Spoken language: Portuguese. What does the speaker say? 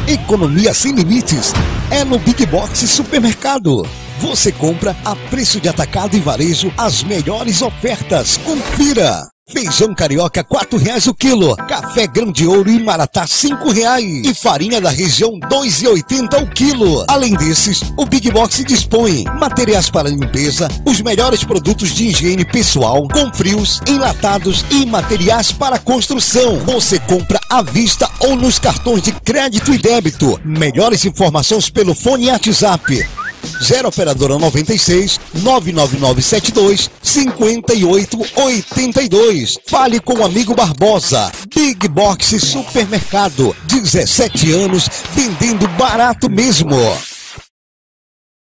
Economia sem limites é no Big Box Supermercado. Você compra a preço de atacado e varejo as melhores ofertas. Confira! Feijão carioca R$4 o quilo, café grão de ouro e maratá R$5 e farinha da região R$2,80 o quilo. Além desses, o Big Box dispõe materiais para limpeza, os melhores produtos de higiene pessoal, com frios, enlatados e materiais para construção. Você compra à vista ou nos cartões de crédito e débito. Melhores informações pelo fone e WhatsApp. 0 operadora 96 99972 5882. Fale com o amigo Barbosa. Big Box Supermercado, 17 anos vendendo barato mesmo.